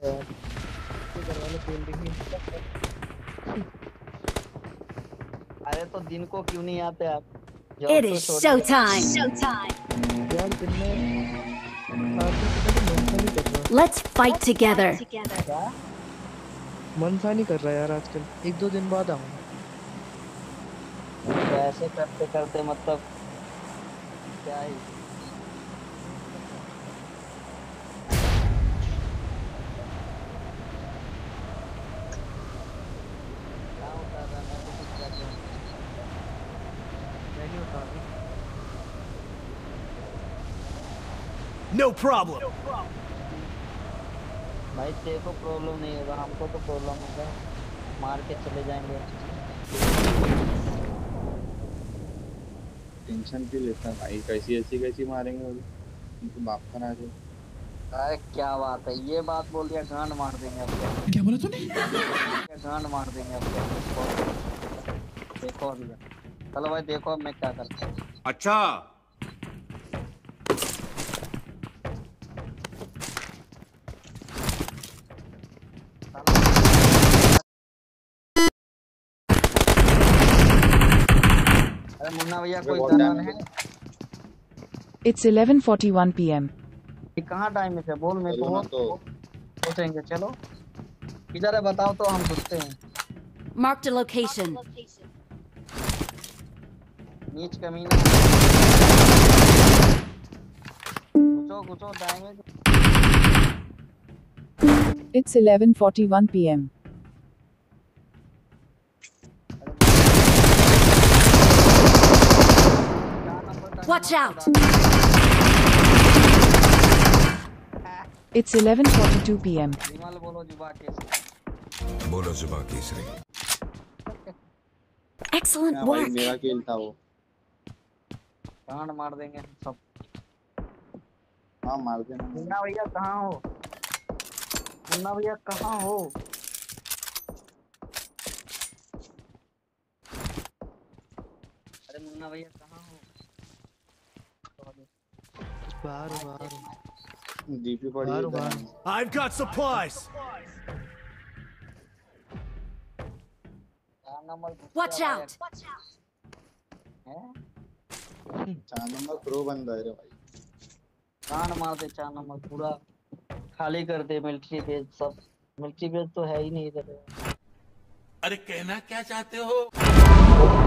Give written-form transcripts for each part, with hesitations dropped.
यार, इसके घर वाले फील्डिंग ही नहीं करते। अरे तो दिन को क्यों नहीं आते आप? It is showtime. यार दिन में आजकल पता नहीं मन सा नहीं कर रहा। Let's fight together. क्या? मन सा नहीं कर रहा यार आजकल, 1-2 दिन बाद आऊंगा। तो ऐसे करते करते मतलब क्या ही। क्या होता है, मैं तो कुछ कर रहा हूँ। मैं नहीं उठा रही। No problem. भाई तेरे को प्रॉब्लम नहीं होगा, हमको तो प्रॉब्लम होगा, मार के चले जाएंगे। टेंशन क्यों लेता है भाई? कैसी मारेंगे वो? उनको बाप का राज है। अरे क्या बात है, ये बात बोल दिया गांड मार देंगे आपको। क्या बोला तूने? गांड मार देंगे आपको। देखो अभी, चलो भाई देखो अब मैं क्या करता हूँ। अच्छा अरे मुन्ना भैया कोई गन है? It's 11:41 p.m. ये कहाँ टाइम है बोल, मेरे को तो सोचेंगे। चलो किधर है बताओ तो हम घुसते हैं। Marked a location. नीच कमीना, घुसो damage. It's 11:41 p.m. Watch out! It's 11:42 p.m. Vimal बोलो जुबा केसरी। Excellent भाई work. मेरा खेल था वो। गांड मार देंगे सब। हाँ मार देना। मुन्ना भैया कहाँ हो? मुन्ना भैया कहाँ हो? अरे मुन्ना भैया कहाँ हो? बाहर डीपी पड़ी बाहर है बाहर। I've got supplies. Watch out! हैं? 4 नंबर प्रो बंदा है रे भाई। गांड मार दे 4 नंबर पूरा खाली कर दे। मिलिट्री बेस सब, मिलिट्री बेस तो है ही नहीं इधर। अरे कहना क्या चाहते हो?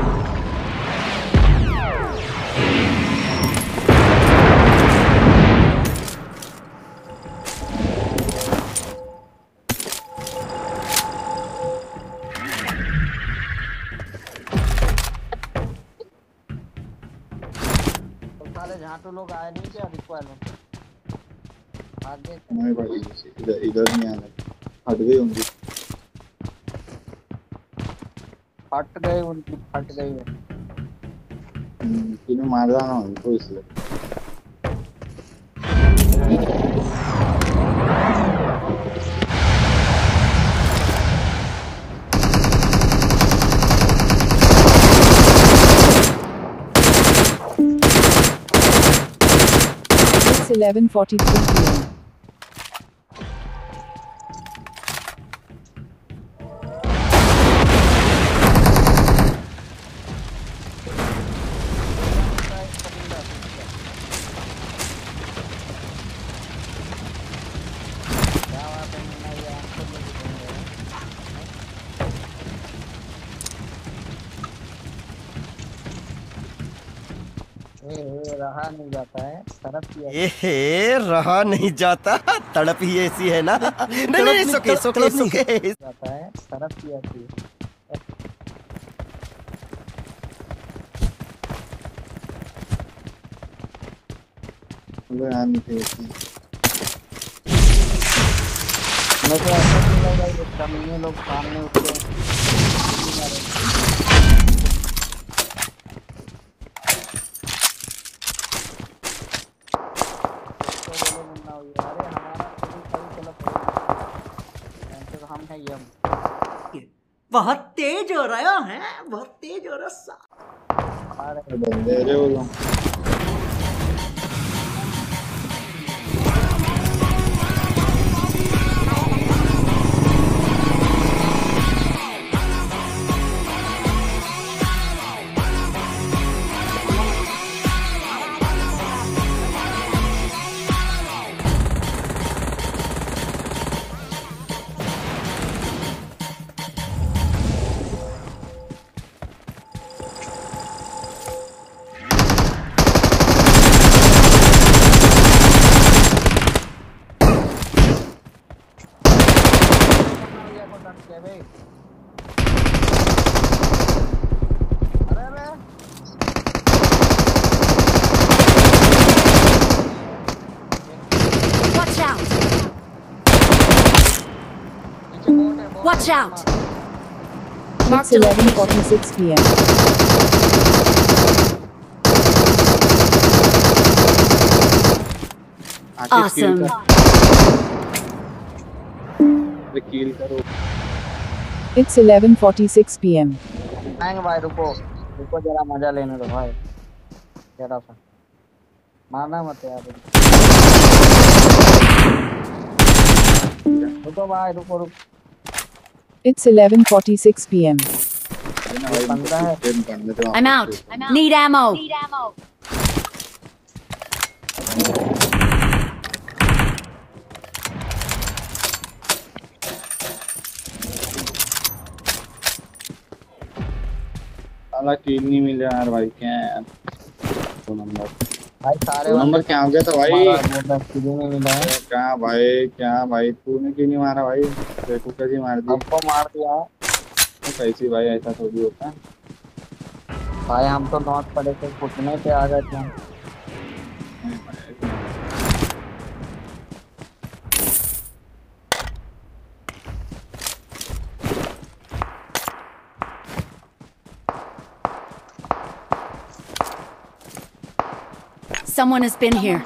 झाटू लोग आए नहीं क्या रिक्वायरमेंट? आगे नहीं भाई इधर नहीं आना, हट गई होंगी। फट गए उनकी, फट गई है। तीनों मार रहा हूँ उनको इसलिए। It's 11:43 p.m. रहा नहीं जाता है, तरफ किया रहा नहीं जाता, तड़प ही ऐसी है ना। नहीं सुके जाता है, तरफ किया थी। मैं तो ऐसा नहीं लगा ये कमीने लोग सामने उठते हैं। बहुत तेज हो रहा है, बहुत तेज हो रहा है। बंदे रे वो लोग। क्या बे? अरे बे Watch out! नीचे बोट है, बोट Watch है, out! It's Marked a location. 11:46 p.m. आके किल Awesome. कर, अरे किल करो। It's 11:46 p.m. आएंगे भाई, रुको रुको जरा मजा लेने दो भाई, जरा सा मारना मत यार। रुको भाई, रुको रुको। It's 11:46 p.m. ना भाई, बंदा है। गेम करने दो। I'm out. Need ammo. साला किल नहीं मिल रहा यार भाई, क्या है यार। 2 नंबर, भाई सारे 2 नंबर क्या हो गया था भाई? नहीं मिला है। क्या भाई, क्या भाई, तूने क्यों नहीं मारा भाई? देखो कैसी मार दी। हमको मार दिया है। तो कैसी भाई, ऐसा थोड़ी होता है। भाई हम तो नॉट पड़े थे, घुटने पे आ गए थे। Someone has been here.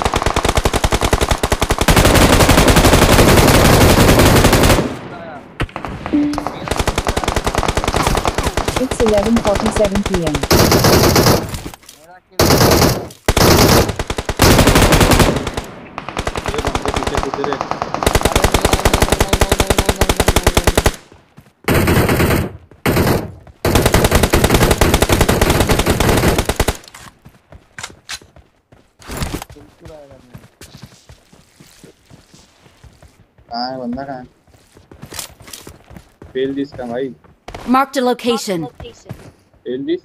It's 11:47 p.m. मेरा किल ये बंदे पीछे किधर है? कहाँ है बंदा, कहाँ है? फेल दिस का भाई, Marked a location. Fail this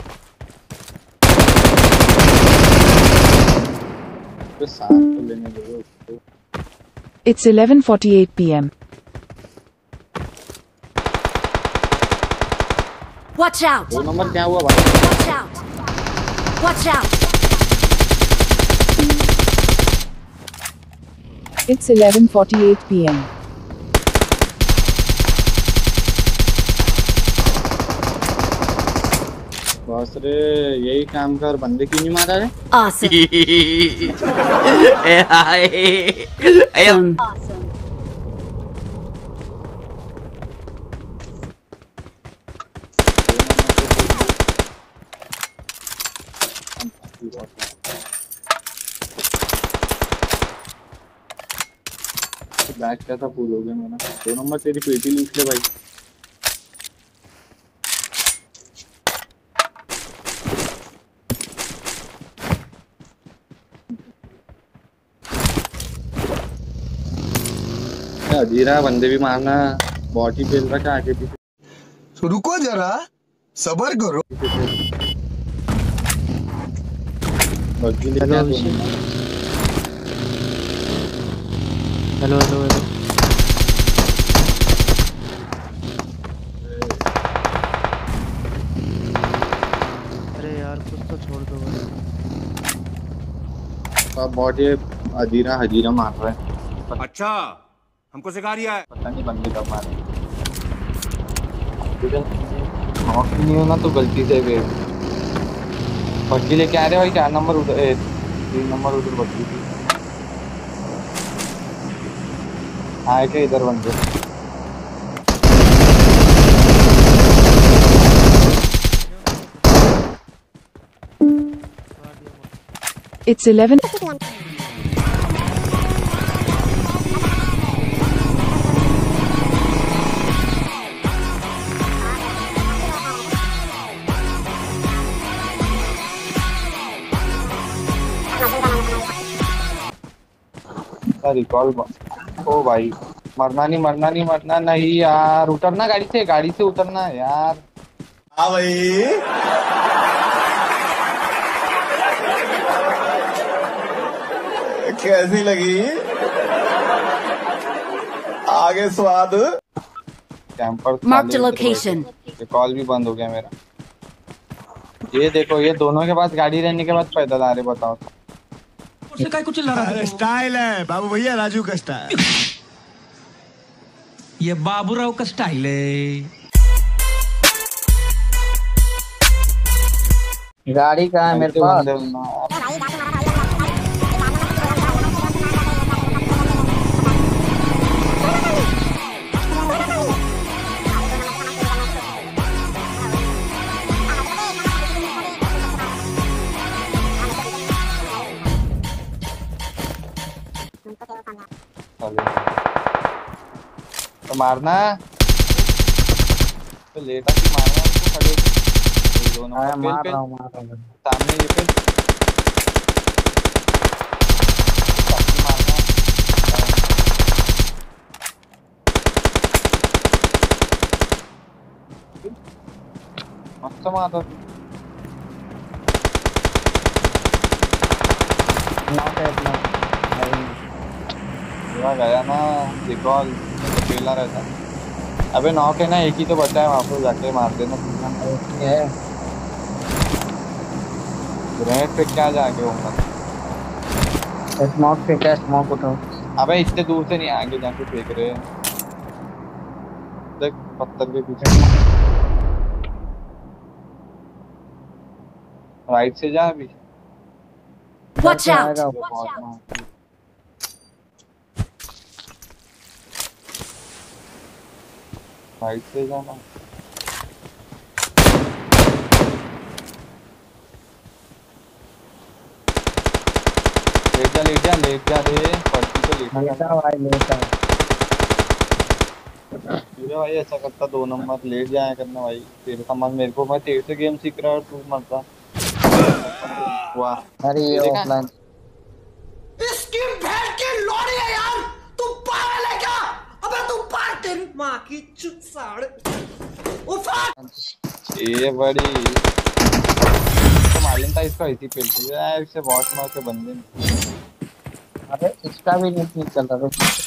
तो साथ तो लेने दो उसको। It's 11:48 p.m. Watch out! 2 number क्या हुआ भाई? Watch out! Watch out! It's 11:48 p.m. बस रे, यही काम कर, बंदे क्यों नहीं मारा रे? Awesome. Awesome. बैग क्या था, फूल हो गया मेरा। 2 नंबर तेरी पेटी लूट ले भाई। अधीरा, बंदे भी मारना, बॉडी पेल रखा आगे पीछे। रुको जरा, सबर करो। बग्गी लेके आ 2 नंबर। Hello hello hello. अरे यार कुछ तो छोड़ दो भाई। बॉडी अधीरा हजीरा मार रहा है। अच्छा, हमको सिखा रिया है। पता नहीं बंदे कब मारे। नॉक नहीं होना तो गलती से गए। बग्गी लेके आ रहे भाई, 4 नंबर उधर, 3 नंबर उधर बग्गी थी। आए के इधर बंदे। It's 11. रिकॉल। ओ भाई, मरना नहीं, मरना नहीं, मरना नहीं यार। उतरना गाड़ी से, गाड़ी से उतरना यार। हाँ भाई, कैसी लगी आगे स्वाद? Camper Marked a location. ये कॉल भी बंद हो गया मेरा। ये देखो ये दोनों के पास गाड़ी रहने के बाद पैदल आ रहे, बताओ। अरे स्टाइल है बाबू भैया, राजू का स्टाइल। ये बाबूराव का स्टाइल है। गाड़ी कहाँ है मेरे ऐसे पास? बंदे ना। तो मारना तो लेटा कि मारना उसको खड़े होके। ये दो नंबर मार पे रहा हूँ सामने ये पे सबकी मारना। मस्त मार रहा गया ना रिकॉल अकेला रहता। अबे नॉक है ना, एक ही तो बचा है, वहां पर जाके मार देना। ग्रेनेड पे क्या जाके होगा? स्मोक पे क्या स्मोक उठाओ। अबे इतने दूर से नहीं, आगे जाके फेंक रहे हैं। देख पत्थर के पीछे राइट से जा अभी। Watch out! राइट से जाना। लेट जा रे, पड़ती तो लेटा भाई लेटा। भाई ऐसा करता 2 नंबर लेट जाया करना भाई। तेरे समझ मेरे को, मैं तेरे से गेम सीख रहा और तू मरता। वाह अरे ये देखा? ऑफलाइन इसकी भेड़ की लोड़ी है यार, तू पागल है क्या? अबे तू पागल, तेरी माँ की चुत साड़। उफा ये बड़ी तो मालूम था इसको ऐसी पेल यार, इससे बहुत मार के बंदे। अरे इसका भी नहीं चल रहा है।